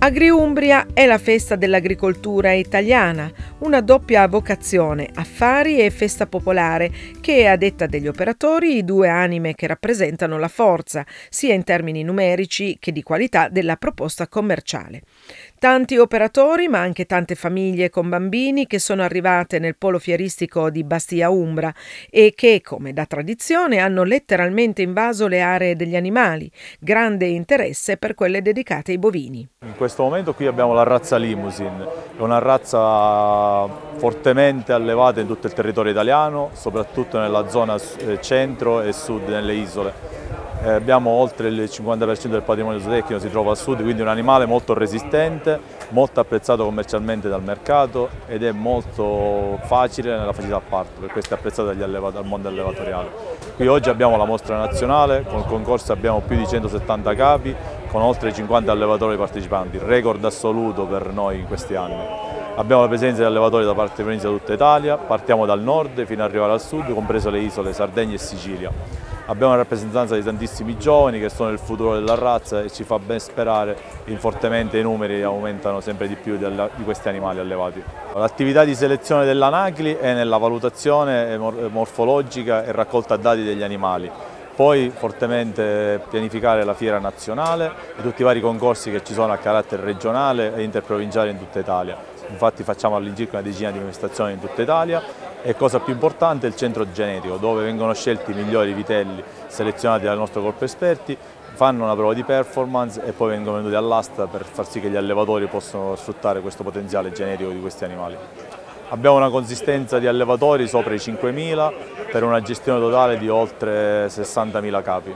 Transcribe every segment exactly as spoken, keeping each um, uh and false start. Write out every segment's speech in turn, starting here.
Agriumbria è la festa dell'agricoltura italiana, una doppia vocazione, affari e festa popolare, che a detta degli operatori due anime che rappresentano la forza, sia in termini numerici che di qualità della proposta commerciale. Tanti operatori, ma anche tante famiglie con bambini che sono arrivate nel polo fieristico di Bastia Umbra e che, come da tradizione, hanno letteralmente invaso le aree degli animali, grande interesse per quelle dedicate ai bovini. In questo momento qui abbiamo la razza Limousin, è una razza fortemente allevata in tutto il territorio italiano, soprattutto nella zona centro e sud, nelle isole. Eh, abbiamo oltre il cinquanta per cento del patrimonio zootecnico si trova a sud, quindi un animale molto resistente, molto apprezzato commercialmente dal mercato ed è molto facile nella facilità parto, per questo è apprezzato dagli dal mondo allevatoriale. Qui oggi abbiamo la mostra nazionale, con il concorso abbiamo più di centosettanta capi, con oltre cinquanta allevatori partecipanti, record assoluto per noi in questi anni. Abbiamo la presenza di allevatori da parte di tutta Italia, partiamo dal nord fino ad arrivare al sud, compreso le isole Sardegna e Sicilia. Abbiamo una rappresentanza di tantissimi giovani che sono il futuro della razza e ci fa ben sperare in fortemente i numeri aumentano sempre di più di questi animali allevati. L'attività di selezione dell'Anagli è nella valutazione morfologica e raccolta dati degli animali. Poi fortemente pianificare la fiera nazionale e tutti i vari concorsi che ci sono a carattere regionale e interprovinciale in tutta Italia. Infatti facciamo all'incirca una decina di manifestazioni in tutta Italia e cosa più importante il centro genetico dove vengono scelti i migliori vitelli selezionati dal nostro corpo esperti, fanno una prova di performance e poi vengono venduti all'asta per far sì che gli allevatori possano sfruttare questo potenziale genetico di questi animali. Abbiamo una consistenza di allevatori sopra i cinquemila per una gestione totale di oltre sessantamila capi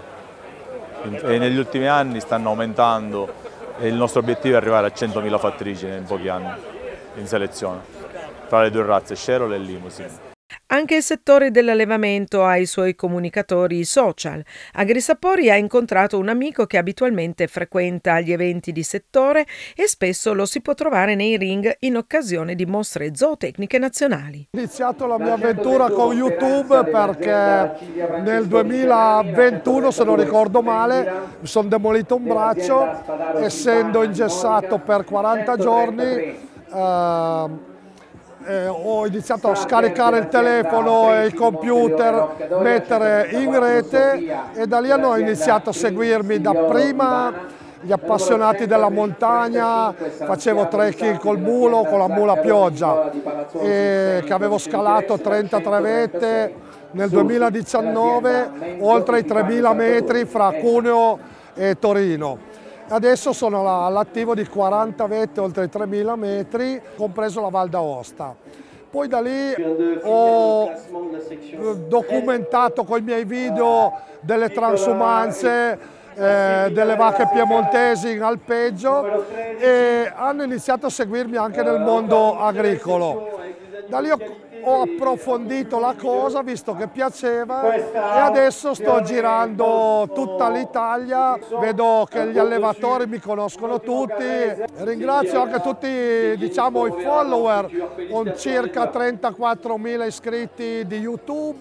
e negli ultimi anni stanno aumentando e il nostro obiettivo è arrivare a centomila fattrici in pochi anni in selezione tra le due razze, Sherol e Limousin. Anche il settore dell'allevamento ha i suoi comunicatori social. Agrisapori ha incontrato un amico che abitualmente frequenta gli eventi di settore e spesso lo si può trovare nei ring in occasione di mostre zootecniche nazionali. Ho iniziato la mia avventura con YouTube perché nel duemilaventuno, se non ricordo male, mi sono demolito un braccio, essendo ingessato per quaranta giorni. Uh, Eh, ho iniziato a scaricare il telefono e il computer, mettere in rete e da lì hanno iniziato a seguirmi dapprima gli appassionati della montagna, facevo trekking col mulo, con la mula a pioggia, e che avevo scalato trentatré vette nel duemiladiciannove, oltre i tremila metri fra Cuneo e Torino. Adesso sono all'attivo di quaranta vette oltre i tremila metri, compreso la Val d'Aosta. Poi da lì ho documentato con i miei video delle transumanze, eh, delle vacche piemontesi in alpeggio e hanno iniziato a seguirmi anche nel mondo agricolo. Da lì ho, ho approfondito la cosa, visto che piaceva, e adesso sto girando tutta l'Italia, vedo che gli allevatori mi conoscono tutti. Ringrazio anche tutti, diciamo, i follower, con circa trentaquattromila iscritti di YouTube,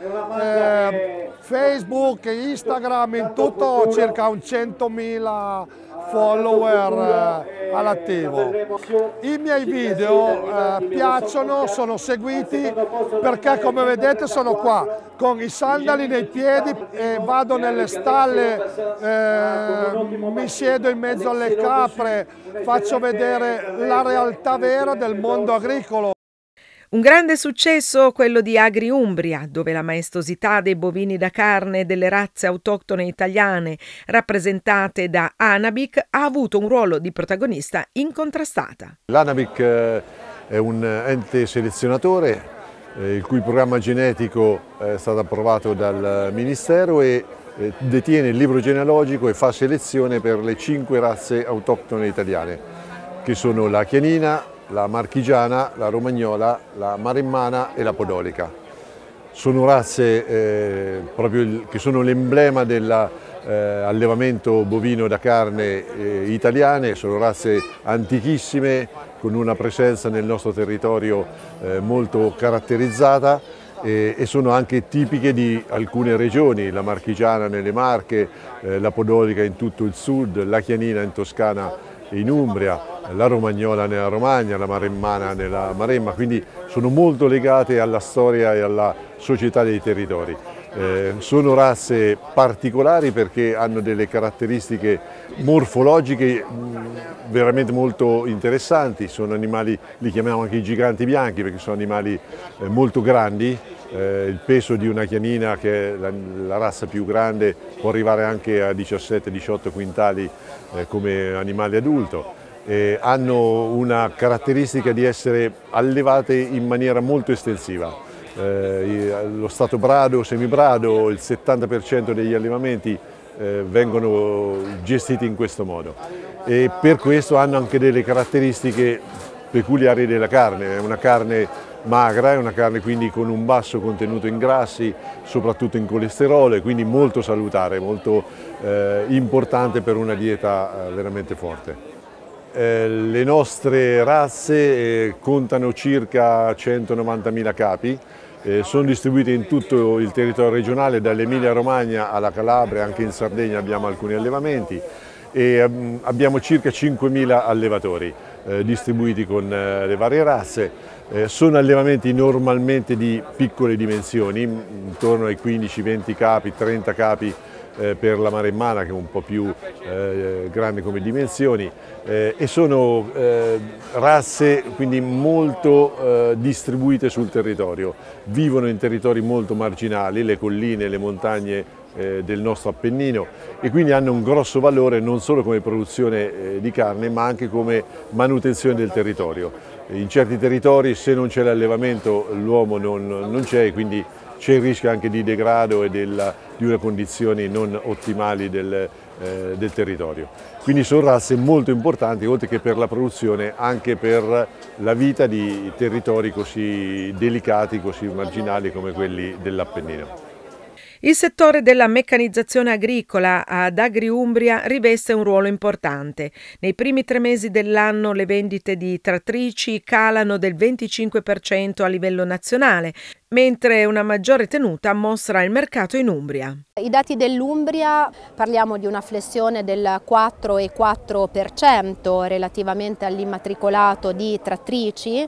eh, Facebook, Instagram, in tutto ho circa un centomila follower eh, all'attivo. I miei video eh, piacciono, sono seguiti perché, come vedete, sono qua con i sandali nei piedi e vado nelle stalle, eh, mi siedo in mezzo alle capre, faccio vedere la realtà vera del mondo agricolo. Un grande successo quello di Agriumbria, dove la maestosità dei bovini da carne delle razze autoctone italiane rappresentate da Anabic ha avuto un ruolo di protagonista incontrastata. L'Anabic è un ente selezionatore eh, il cui programma genetico è stato approvato dal Ministero e eh, detiene il libro genealogico e fa selezione per le cinque razze autoctone italiane, che sono la chianina, la marchigiana, la romagnola, la maremmana e la podolica. Sono razze eh, proprio il, che sono l'emblema dell'allevamento eh, bovino da carne eh, italiane, sono razze antichissime con una presenza nel nostro territorio eh, molto caratterizzata e, e sono anche tipiche di alcune regioni, la marchigiana nelle Marche, eh, la podolica in tutto il sud, la chianina in Toscana in Umbria, la Romagnola nella Romagna, la Maremmana nella Maremma, quindi sono molto legate alla storia e alla società dei territori. Eh, sono razze particolari perché hanno delle caratteristiche morfologiche mh, veramente molto interessanti, sono animali, li chiamiamo anche i giganti bianchi perché sono animali eh, molto grandi, eh, il peso di una chianina, che è la, la razza più grande, può arrivare anche a diciassette diciotto quintali eh, come animale adulto. Eh, hanno una caratteristica di essere allevate in maniera molto estensiva. Eh, lo stato brado, semibrado, il settanta per cento degli allevamenti eh, vengono gestiti in questo modo e per questo hanno anche delle caratteristiche peculiari della carne. È una carne magra, è una carne quindi con un basso contenuto in grassi, soprattutto in colesterolo, e quindi molto salutare, molto eh, importante per una dieta eh, veramente forte. Eh, le nostre razze eh, contano circa centonovantamila capi, eh, sono distribuite in tutto il territorio regionale, dall'Emilia Romagna alla Calabria, anche in Sardegna abbiamo alcuni allevamenti e um, abbiamo circa cinquemila allevatori eh, distribuiti con eh, le varie razze. Eh, sono allevamenti normalmente di piccole dimensioni, intorno ai quindici venti capi, trenta capi Eh, per la Maremmana, che è un po' più eh, grande come dimensioni, eh, e sono eh, razze quindi molto eh, distribuite sul territorio, vivono in territori molto marginali, le colline, le montagne eh, del nostro Appennino, e quindi hanno un grosso valore non solo come produzione eh, di carne ma anche come manutenzione del territorio. In certi territori se non c'è l'allevamento l'uomo non, non c'è, quindi c'è il rischio anche di degrado e della, di una condizioni non ottimali del, eh, del territorio. Quindi sono razze molto importanti, oltre che per la produzione, anche per la vita di territori così delicati, così marginali come quelli dell'Appennino. Il settore della meccanizzazione agricola ad Agriumbria riveste un ruolo importante. Nei primi tre mesi dell'anno le vendite di trattrici calano del venticinque per cento a livello nazionale, mentre una maggiore tenuta mostra il mercato in Umbria. I dati dell'Umbria, parliamo di una flessione del quattro virgola quattro per cento relativamente all'immatricolato di trattrici.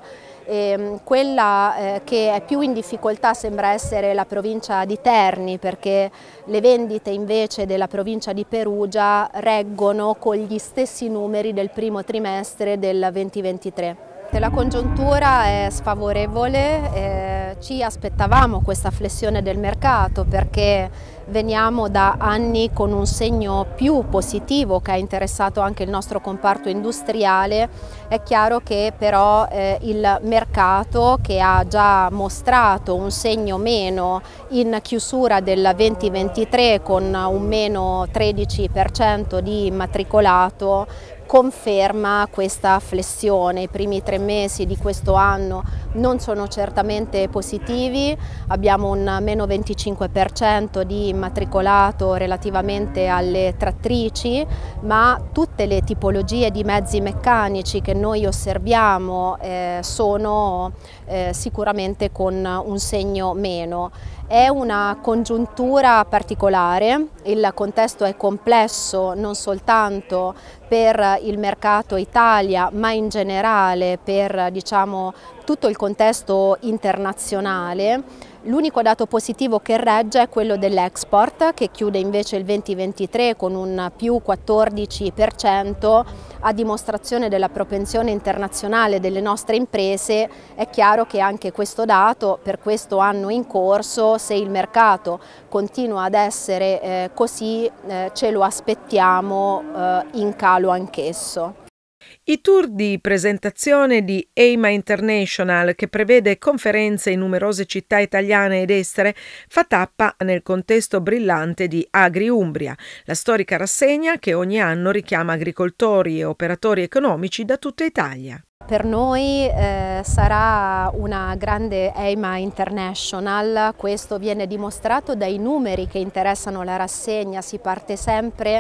E quella eh, che è più in difficoltà sembra essere la provincia di Terni, perché le vendite invece della provincia di Perugia reggono con gli stessi numeri del primo trimestre del duemilaventitré. La congiuntura è sfavorevole, eh, ci aspettavamo questa flessione del mercato perché veniamo da anni con un segno più positivo che ha interessato anche il nostro comparto industriale. È chiaro che però eh, il mercato, che ha già mostrato un segno meno in chiusura del duemilaventitré con un meno tredici per cento di immatricolato, conferma questa flessione. I primi tre mesi di questo anno non sono certamente positivi, abbiamo un meno venticinque per cento di immatricolato relativamente alle trattrici, ma tutte le tipologie di mezzi meccanici che noi osserviamo eh, sono eh, sicuramente con un segno meno. È una congiuntura particolare, il contesto è complesso non soltanto per il mercato Italia ma in generale per, diciamo, tutto il contesto internazionale. L'unico dato positivo che regge è quello dell'export, che chiude invece il duemilaventitré con un più quattordici per cento, a dimostrazione della propensione internazionale delle nostre imprese. È chiaro che anche questo dato per questo anno in corso, se il mercato continua ad essere eh, così, eh, ce lo aspettiamo eh, in calo anch'esso. I tour di presentazione di EIMA International, che prevede conferenze in numerose città italiane ed estere, fa tappa nel contesto brillante di Agriumbria, la storica rassegna che ogni anno richiama agricoltori e operatori economici da tutta Italia. Per noi eh, sarà una grande EIMA International, questo viene dimostrato dai numeri che interessano la rassegna. Si parte sempre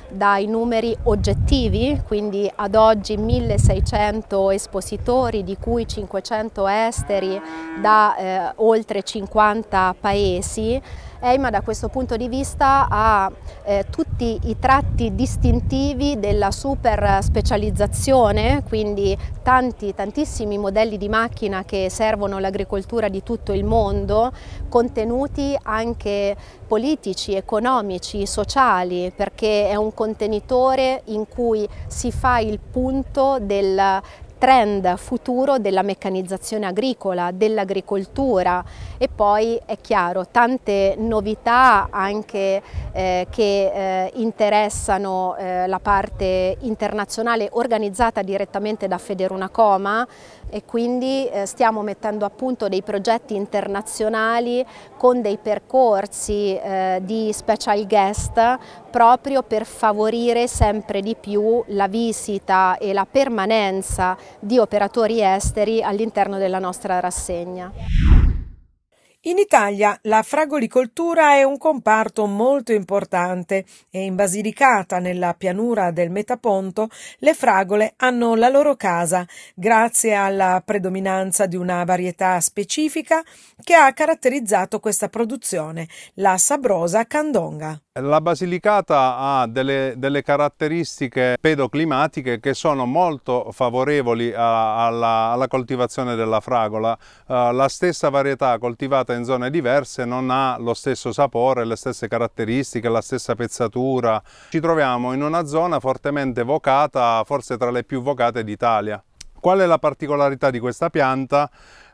dai numeri oggettivi, quindi ad oggi milleseicento espositori, di cui cinquecento esteri da eh, oltre cinquanta paesi. EIMA da questo punto di vista ha eh, tutti i tratti distintivi della super specializzazione, quindi tanti, tantissimi modelli di macchina che servono l'agricoltura di tutto il mondo, contenuti anche politici, economici, sociali, perché è un contenitore in cui si fa il punto del trend futuro della meccanizzazione agricola, dell'agricoltura, e poi è chiaro tante novità anche eh, che eh, interessano eh, la parte internazionale organizzata direttamente da Federunacoma, e quindi eh, stiamo mettendo a punto dei progetti internazionali con dei percorsi eh, di special guest proprio per favorire sempre di più la visita e la permanenza di operatori esteri all'interno della nostra rassegna. In Italia la fragolicoltura è un comparto molto importante e in Basilicata, nella pianura del Metaponto, le fragole hanno la loro casa grazie alla predominanza di una varietà specifica che ha caratterizzato questa produzione, la sabrosa candonga. La Basilicata ha delle, delle caratteristiche pedoclimatiche che sono molto favorevoli a, alla, alla coltivazione della fragola. Uh, la stessa varietà coltivata in zone diverse non ha lo stesso sapore, le stesse caratteristiche, la stessa pezzatura. Ci troviamo in una zona fortemente vocata, forse tra le più vocate d'Italia. Qual è la particolarità di questa pianta?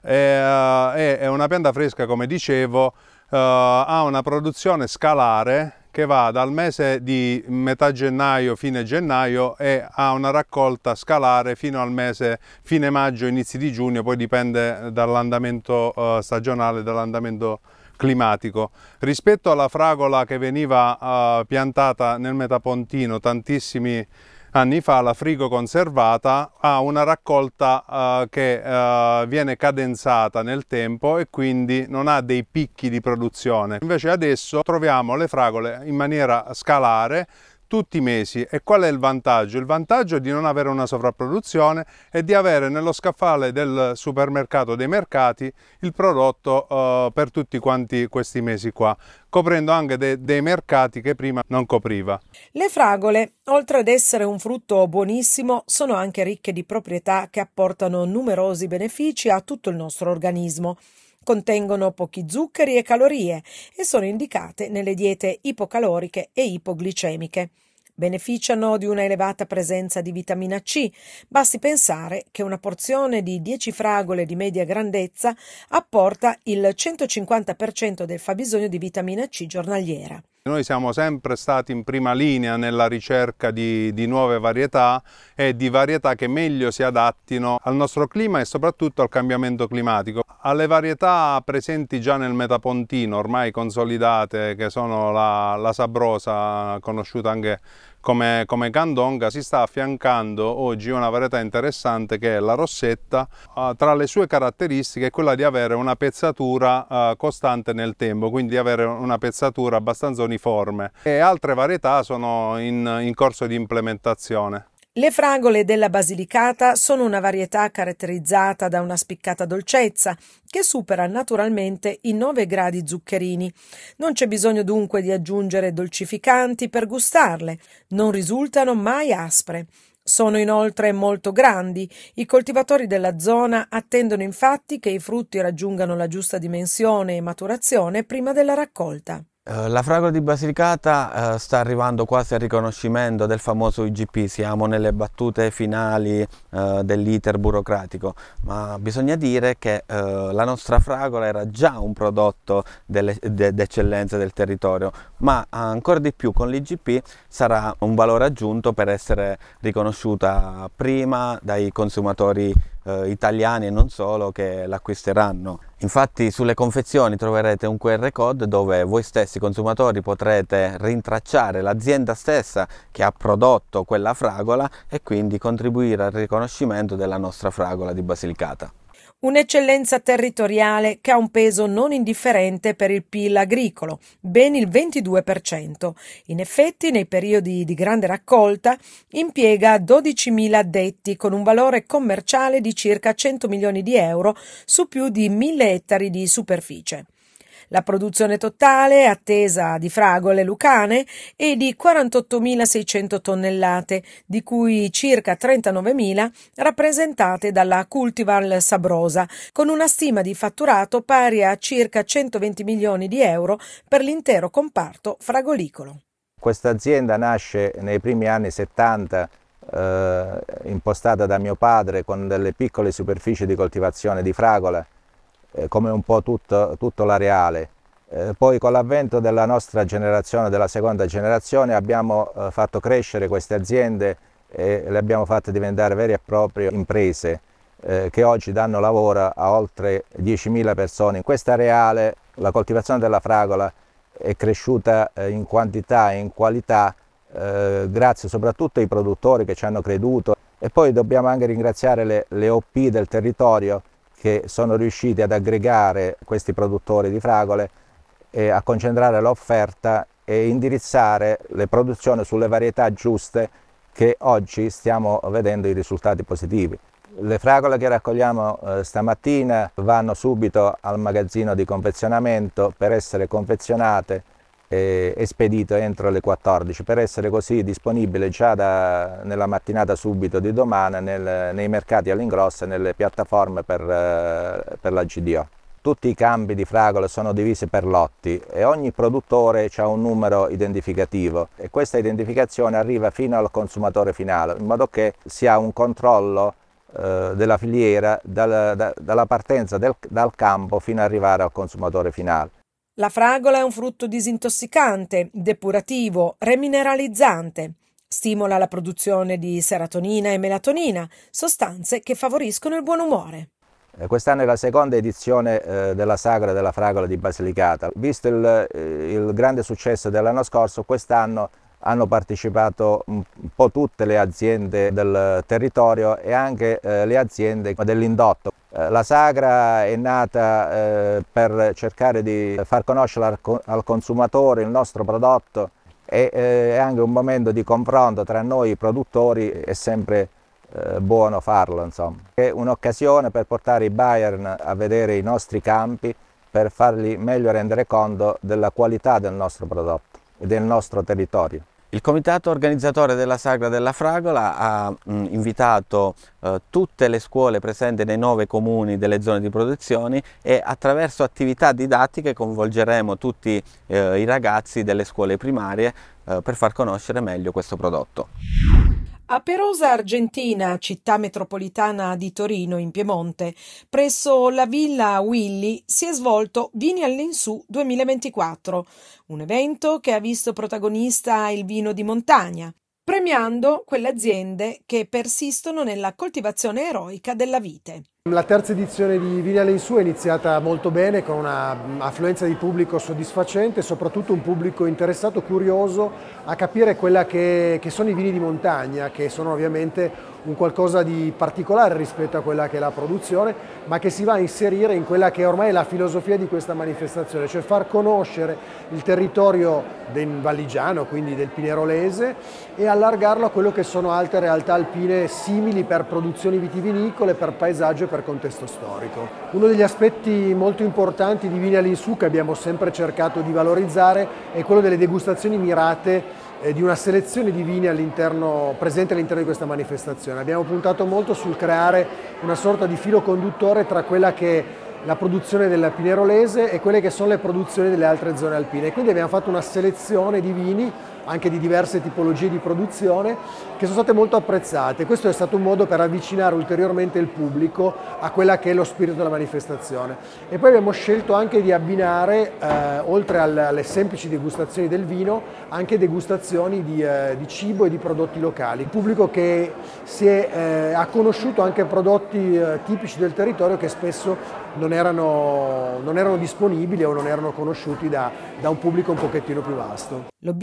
È, è una pianta fresca, come dicevo, uh, ha una produzione scalare che va dal mese di metà gennaio, fine gennaio, e ha una raccolta scalare fino al mese fine maggio, inizi di giugno, poi dipende dall'andamento uh, stagionale, dall'andamento climatico. Rispetto alla fragola che veniva uh, piantata nel Metapontino tantissimi anni fa, la frigo conservata ha una raccolta uh, che uh, viene cadenzata nel tempo e quindi non ha dei picchi di produzione. Invece adesso troviamo le fragole in maniera scalare tutti i mesi. E qual è il vantaggio? Il vantaggio è di non avere una sovrapproduzione e di avere nello scaffale del supermercato, dei mercati, il prodotto uh, per tutti quanti questi mesi qua, coprendo anche de dei mercati che prima non copriva. Le fragole, oltre ad essere un frutto buonissimo, sono anche ricche di proprietà che apportano numerosi benefici a tutto il nostro organismo. Contengono pochi zuccheri e calorie e sono indicate nelle diete ipocaloriche e ipoglicemiche. Beneficiano di una elevata presenza di vitamina C. Basti pensare che una porzione di dieci fragole di media grandezza apporta il centocinquanta per cento del fabbisogno di vitamina C giornaliera. Noi siamo sempre stati in prima linea nella ricerca di, di nuove varietà e di varietà che meglio si adattino al nostro clima e soprattutto al cambiamento climatico. Alle varietà presenti già nel Metapontino, ormai consolidate, che sono la, la sabrosa, conosciuta anche come, come candonga, si sta affiancando oggi una varietà interessante che è la rossetta. Uh, tra le sue caratteristiche è quella di avere una pezzatura uh, costante nel tempo, quindi di avere una pezzatura abbastanza uniforme, e altre varietà sono in, in corso di implementazione. Le fragole della Basilicata sono una varietà caratterizzata da una spiccata dolcezza che supera naturalmente i nove gradi zuccherini. Non c'è bisogno dunque di aggiungere dolcificanti per gustarle, non risultano mai aspre. Sono inoltre molto grandi. I coltivatori della zona attendono infatti che i frutti raggiungano la giusta dimensione e maturazione prima della raccolta. La fragola di Basilicata eh, sta arrivando quasi al riconoscimento del famoso I G P, siamo nelle battute finali eh, dell'iter burocratico, ma bisogna dire che eh, la nostra fragola era già un prodotto d'eccellenza del territorio, ma ancora di più con l'I G P sarà un valore aggiunto per essere riconosciuta prima dai consumatori eh, italiani e non solo, che l'acquisteranno. Infatti sulle confezioni troverete un Q R code dove voi stessi consumatori potrete rintracciare l'azienda stessa che ha prodotto quella fragola e quindi contribuire al riconoscimento della nostra fragola di Basilicata. Un'eccellenza territoriale che ha un peso non indifferente per il P I L agricolo, ben il ventidue per cento. In effetti, nei periodi di grande raccolta, impiega dodicimila addetti con un valore commerciale di circa cento milioni di euro su più di mille ettari di superficie. La produzione totale attesa di fragole lucane è di quarantottomilaseicento tonnellate, di cui circa trentanovemila rappresentate dalla Cultivar Sabrosa, con una stima di fatturato pari a circa centoventi milioni di euro per l'intero comparto fragolicolo. Questa azienda nasce nei primi anni settanta, eh, impostata da mio padre con delle piccole superfici di coltivazione di fragola, come un po' tutto, tutto l'areale. Eh, poi con l'avvento della nostra generazione, della seconda generazione, abbiamo eh, fatto crescere queste aziende e le abbiamo fatte diventare vere e proprie imprese eh, che oggi danno lavoro a oltre diecimila persone. In questa areale la coltivazione della fragola è cresciuta eh, in quantità e in qualità eh, grazie soprattutto ai produttori che ci hanno creduto, e poi dobbiamo anche ringraziare le, le O P del territorio che sono riusciti ad aggregare questi produttori di fragole e a concentrare l'offerta e indirizzare le produzioni sulle varietà giuste, che oggi stiamo vedendo i risultati positivi. Le fragole che raccogliamo eh, stamattina vanno subito al magazzino di confezionamento per essere confezionate e, e spedite entro le quattordici, per essere così disponibili già da, nella mattinata subito di domani nel, nei mercati all'ingrosso e nelle piattaforme per, eh, per la G D O. Tutti i campi di fragole sono divisi per lotti e ogni produttore ha un numero identificativo, e questa identificazione arriva fino al consumatore finale, in modo che si ha un controllo eh, della filiera dal, da, dalla partenza del, dal campo fino ad arrivare al consumatore finale. La fragola è un frutto disintossicante, depurativo, remineralizzante. Stimola la produzione di serotonina e melatonina, sostanze che favoriscono il buon umore. Quest'anno è la seconda edizione eh, della Sagra della Fragola di Basilicata. Visto il, il grande successo dell'anno scorso, quest'anno hanno partecipato un po' tutte le aziende del territorio e anche eh, le aziende dell'indotto. Eh, la Sagra è nata eh, per cercare di far conoscere al, al consumatore il nostro prodotto, e eh, è anche un momento di confronto tra noi produttori, è sempre eh, buono farlo, insomma. È un'occasione per portare i buyer a vedere i nostri campi, per fargli meglio rendere conto della qualità del nostro prodotto e del nostro territorio. Il comitato organizzatore della Sagra della Fragola ha mh, invitato eh, tutte le scuole presenti nei nove comuni delle zone di produzione, e attraverso attività didattiche coinvolgeremo tutti eh, i ragazzi delle scuole primarie eh, per far conoscere meglio questo prodotto. A Perosa Argentina, città metropolitana di Torino in Piemonte, presso la Villa Willy, si è svolto Vini all'insù duemilaventiquattro, un evento che ha visto protagonista il vino di montagna, premiando quelle aziende che persistono nella coltivazione eroica della vite. La terza edizione di Vini all'insù è iniziata molto bene, con un'affluenza di pubblico soddisfacente, soprattutto un pubblico interessato, curioso a capire quella che, che sono i vini di montagna, che sono ovviamente un qualcosa di particolare rispetto a quella che è la produzione, ma che si va a inserire in quella che ormai è la filosofia di questa manifestazione, cioè far conoscere il territorio del Valligiano, quindi del Pinerolese, e allargarlo a quello che sono altre realtà alpine simili per produzioni vitivinicole, per paesaggio e per contesto storico. Uno degli aspetti molto importanti di Vini all'insù, che abbiamo sempre cercato di valorizzare, è quello delle degustazioni mirate di una selezione di vini all'interno, presente all'interno di questa manifestazione. Abbiamo puntato molto sul creare una sorta di filo conduttore tra quella che è la produzione del Pinerolese e quelle che sono le produzioni delle altre zone alpine. Quindi abbiamo fatto una selezione di vini, anche di diverse tipologie di produzione, che sono state molto apprezzate. Questo è stato un modo per avvicinare ulteriormente il pubblico a quella che è lo spirito della manifestazione. E poi abbiamo scelto anche di abbinare, eh, oltre alle semplici degustazioni del vino, anche degustazioni di, eh, di cibo e di prodotti locali. Il pubblico che si è, eh, ha conosciuto anche prodotti eh, tipici del territorio che spesso non erano, non erano disponibili o non erano conosciuti da, da un pubblico un pochettino più vasto. L'obiettivo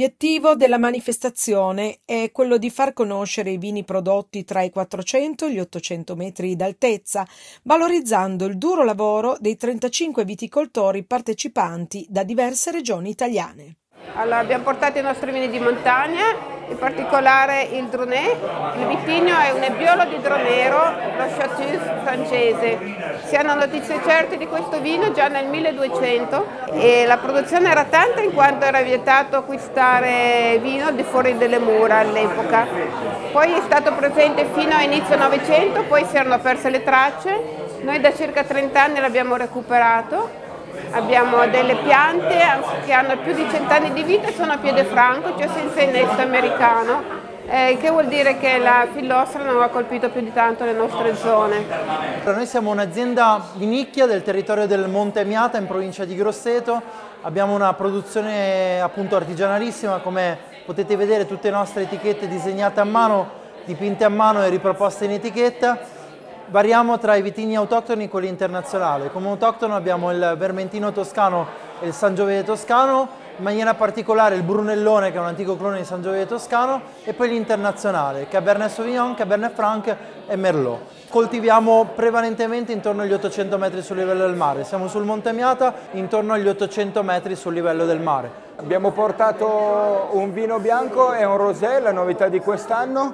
L'obiettivo della manifestazione è quello di far conoscere i vini prodotti tra i quattrocento e gli ottocento metri d'altezza, valorizzando il duro lavoro dei trentacinque viticoltori partecipanti da diverse regioni italiane. Allora, abbiamo portato i nostri vini di montagna, in particolare il Drunè. Il vitigno è un Nebbiolo di Dronero, lo Chartreuse francese. Si hanno notizie certe di questo vino già nel milleduecento e la produzione era tanta in quanto era vietato acquistare vino al di fuori delle mura all'epoca. Poi è stato presente fino a inizio Novecento, poi si erano perse le tracce. Noi da circa trenta anni l'abbiamo recuperato. Abbiamo delle piante che hanno più di cent'anni di vita e sono a piede franco, cioè senza innesto americano, eh, che vuol dire che la fillossera non ha colpito più di tanto le nostre zone. Noi siamo un'azienda di nicchia del territorio del Monte Emiata in provincia di Grosseto. Abbiamo una produzione appunto artigianalissima, come potete vedere tutte le nostre etichette disegnate a mano, dipinte a mano e riproposte in etichetta. Variamo tra i vitigni autoctoni e quelli internazionali. Come autoctono abbiamo il Vermentino toscano e il Sangiovese toscano, in maniera particolare il Brunellone, che è un antico clone di Sangiovese toscano, e poi l'internazionale, Cabernet Sauvignon, Cabernet Franc e Merlot. Coltiviamo prevalentemente intorno agli ottocento metri sul livello del mare. Siamo sul Monte Emiata, intorno agli ottocento metri sul livello del mare. Abbiamo portato un vino bianco e un rosé, la novità di quest'anno,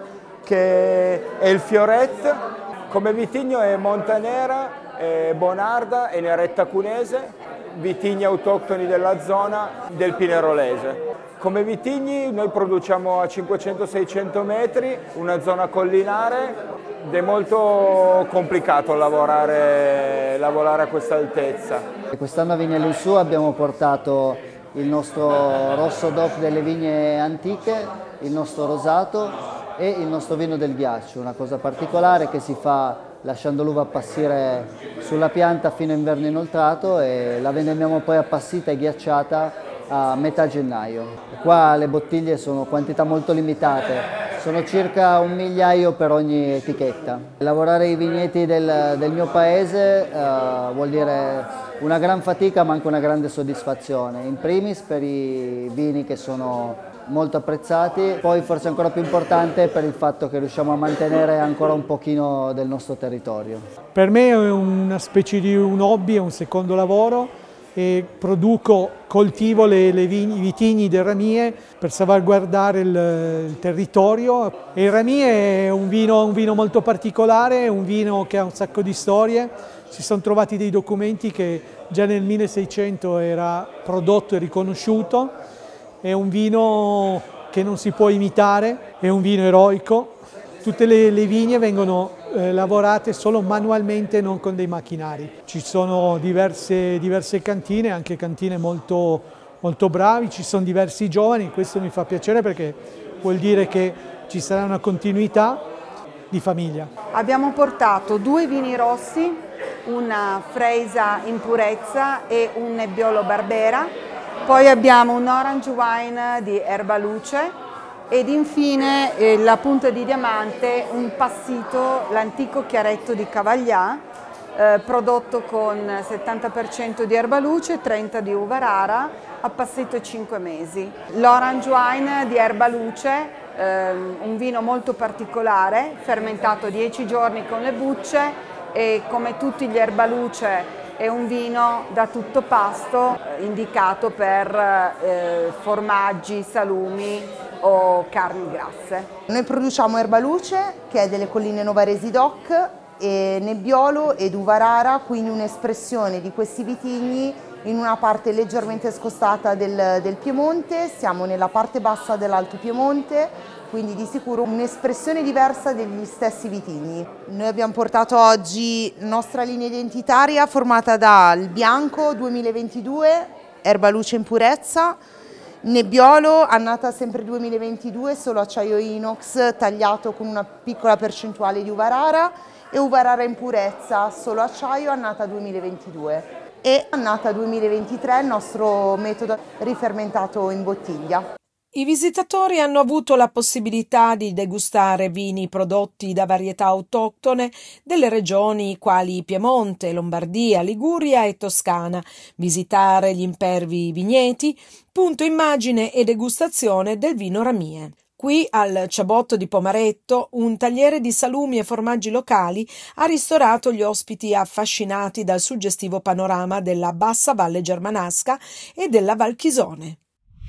che è il Fioret. Come vitigno è Montanera, è Bonarda e Neretta Cunese, vitigni autoctoni della zona del Pinerolese. Come vitigni noi produciamo a cinquecento seicento metri, una zona collinare, ed è molto complicato lavorare, lavorare a questa altezza. Quest'anno a Vignale Su abbiamo portato il nostro rosso D O C delle vigne antiche, il nostro rosato e il nostro vino del ghiaccio, una cosa particolare che si fa lasciando l'uva appassire sulla pianta fino a inverno inoltrato e la vendiamo poi appassita e ghiacciata a metà gennaio. Qua le bottiglie sono quantità molto limitate, sono circa un migliaio per ogni etichetta. Lavorare i vigneti del, del mio paese uh, vuol dire una gran fatica ma anche una grande soddisfazione, in primis per i vini che sono molto apprezzati, poi forse ancora più importante per il fatto che riusciamo a mantenere ancora un pochino del nostro territorio. Per me è una specie di un hobby, è un secondo lavoro e produco, coltivo le, le vini, i vitigni del Ramie per salvaguardare il, il territorio. E il Ramie è un vino, un vino molto particolare, è un vino che ha un sacco di storie. Si sono trovati dei documenti che già nel milleseicento era prodotto e riconosciuto. È un vino che non si può imitare, è un vino eroico. Tutte le, le vigne vengono eh, lavorate solo manualmente, non con dei macchinari. Ci sono diverse, diverse cantine, anche cantine molto, molto bravi, ci sono diversi giovani, questo mi fa piacere perché vuol dire che ci sarà una continuità di famiglia. Abbiamo portato due vini rossi, una Freisa in purezza e un Nebbiolo Barbera. Poi abbiamo un Orange Wine di Erbaluce ed infine eh, la punta di diamante, un passito, l'antico chiaretto di Cavaglià, eh, prodotto con settanta per cento di Erbaluce, trenta di uva rara, appassito cinque mesi. L'Orange Wine di Erbaluce, eh, un vino molto particolare, fermentato dieci giorni con le bucce e come tutti gli Erbaluce è un vino da tutto pasto, indicato per eh, formaggi, salumi o carni grasse. Noi produciamo Erbaluce, che è delle colline novaresi D O C, e Nebbiolo ed uva rara, quindi un'espressione di questi vitigni in una parte leggermente scostata del, del Piemonte. Siamo nella parte bassa dell'Alto Piemonte, quindi di sicuro un'espressione diversa degli stessi vitigni. Noi abbiamo portato oggi la nostra linea identitaria formata dal bianco duemilaventidue, Erbaluce in purezza, Nebbiolo, annata sempre duemilaventidue, solo acciaio inox tagliato con una piccola percentuale di uva rara, e uva rara in purezza, solo acciaio, annata duemilaventidue. E annata duemilaventitré il nostro metodo rifermentato in bottiglia. I visitatori hanno avuto la possibilità di degustare vini prodotti da varietà autoctone delle regioni quali Piemonte, Lombardia, Liguria e Toscana, visitare gli impervi vigneti, punto immagine e degustazione del vino Ramie. Qui al Ciabotto di Pomaretto un tagliere di salumi e formaggi locali ha ristorato gli ospiti affascinati dal suggestivo panorama della bassa Valle Germanasca e della Val Chisone.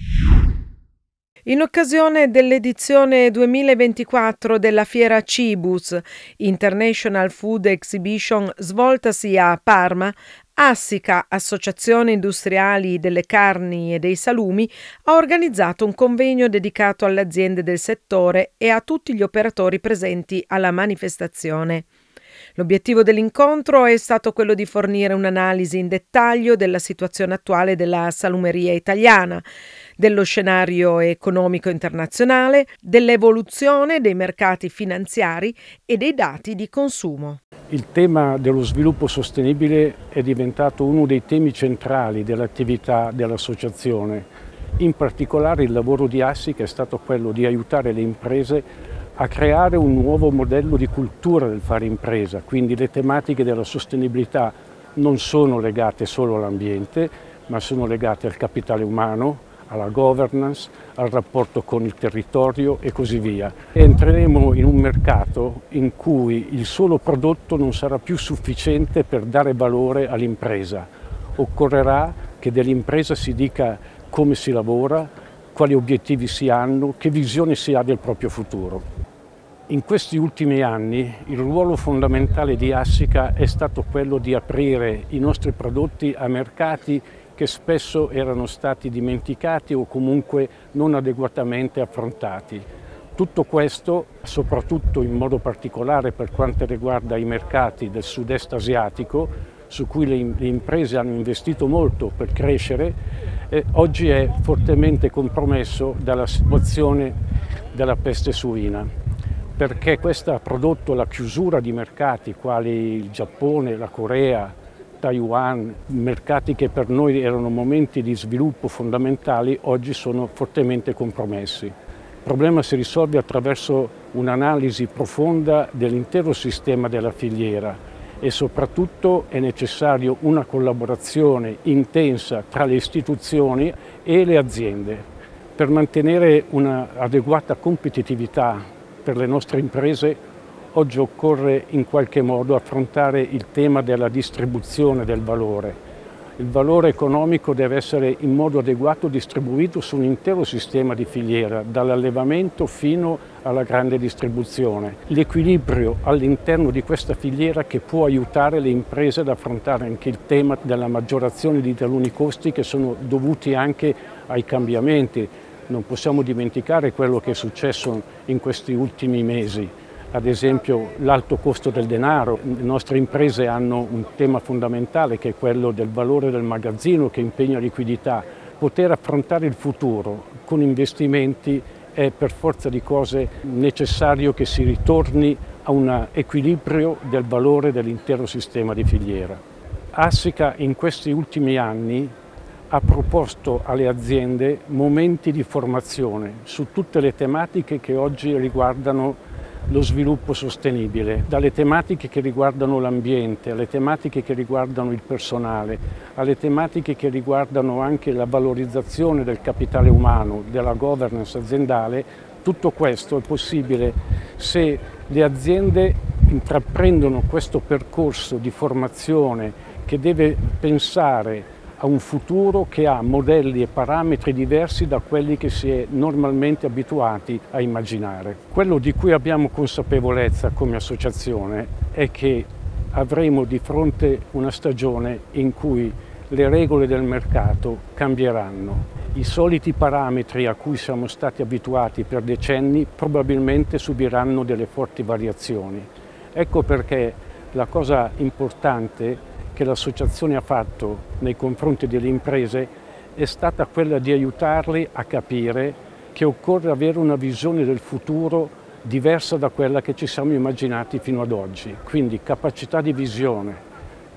In occasione dell'edizione duemilaventiquattro della Fiera Cibus, International Food Exhibition, svoltasi a Parma, Assica, Associazione Industriali delle Carni e dei Salumi, ha organizzato un convegno dedicato alle aziende del settore e a tutti gli operatori presenti alla manifestazione. L'obiettivo dell'incontro è stato quello di fornire un'analisi in dettaglio della situazione attuale della salumeria italiana, dello scenario economico internazionale, dell'evoluzione dei mercati finanziari e dei dati di consumo. Il tema dello sviluppo sostenibile è diventato uno dei temi centrali dell'attività dell'associazione. In particolare il lavoro di Assica è stato quello di aiutare le imprese a creare un nuovo modello di cultura del fare impresa, quindi le tematiche della sostenibilità non sono legate solo all'ambiente, ma sono legate al capitale umano, alla governance, al rapporto con il territorio e così via. Entreremo in un mercato in cui il solo prodotto non sarà più sufficiente per dare valore all'impresa. Occorrerà che dell'impresa si dica come si lavora, quali obiettivi si hanno, che visione si ha del proprio futuro. In questi ultimi anni il ruolo fondamentale di Assica è stato quello di aprire i nostri prodotti a mercati che spesso erano stati dimenticati o comunque non adeguatamente affrontati. Tutto questo, soprattutto in modo particolare per quanto riguarda i mercati del sud-est asiatico, su cui le, le imprese hanno investito molto per crescere, eh, oggi è fortemente compromesso dalla situazione della peste suina, perché questo ha prodotto la chiusura di mercati quali il Giappone, la Corea, Taiwan, mercati che per noi erano momenti di sviluppo fondamentali, oggi sono fortemente compromessi. Il problema si risolve attraverso un'analisi profonda dell'intero sistema della filiera e soprattutto è necessario una collaborazione intensa tra le istituzioni e le aziende per mantenere un'adeguata competitività per le nostre imprese. Oggi occorre in qualche modo affrontare il tema della distribuzione del valore. Il valore economico deve essere in modo adeguato distribuito su un intero sistema di filiera, dall'allevamento fino alla grande distribuzione. L'equilibrio all'interno di questa filiera che può aiutare le imprese ad affrontare anche il tema della maggiorazione di taluni costi che sono dovuti anche ai cambiamenti. Non possiamo dimenticare quello che è successo in questi ultimi mesi. Ad esempio l'alto costo del denaro. Le nostre imprese hanno un tema fondamentale che è quello del valore del magazzino che impegna liquidità. Poter affrontare il futuro con investimenti è per forza di cose necessario che si ritorni a un equilibrio del valore dell'intero sistema di filiera. Assica in questi ultimi anni ha proposto alle aziende momenti di formazione su tutte le tematiche che oggi riguardano lo sviluppo sostenibile, dalle tematiche che riguardano l'ambiente, alle tematiche che riguardano il personale, alle tematiche che riguardano anche la valorizzazione del capitale umano, della governance aziendale. Tutto questo è possibile se le aziende intraprendono questo percorso di formazione che deve pensare a un futuro che ha modelli e parametri diversi da quelli che si è normalmente abituati a immaginare. Quello di cui abbiamo consapevolezza come associazione è che avremo di fronte una stagione in cui le regole del mercato cambieranno. I soliti parametri a cui siamo stati abituati per decenni probabilmente subiranno delle forti variazioni. Ecco perché la cosa importante che l'associazione ha fatto nei confronti delle imprese è stata quella di aiutarli a capire che occorre avere una visione del futuro diversa da quella che ci siamo immaginati fino ad oggi. Quindi capacità di visione,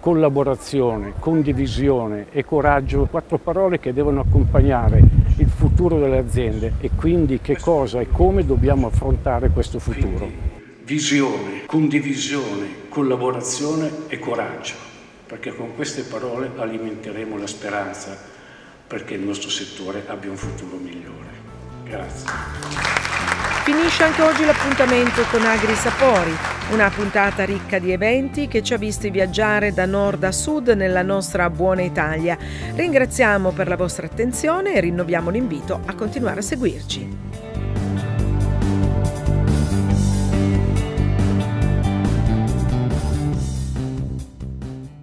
collaborazione, condivisione e coraggio, quattro parole che devono accompagnare il futuro futuro delle aziende e quindi che cosa e come dobbiamo affrontare questo futuro. Quindi, visione, condivisione, collaborazione e coraggio, perché con queste parole alimenteremo la speranza perché il nostro settore abbia un futuro migliore. Grazie. Finisce anche oggi l'appuntamento con Agrisapori, una puntata ricca di eventi che ci ha visti viaggiare da nord a sud nella nostra buona Italia. Ringraziamo per la vostra attenzione e rinnoviamo l'invito a continuare a seguirci.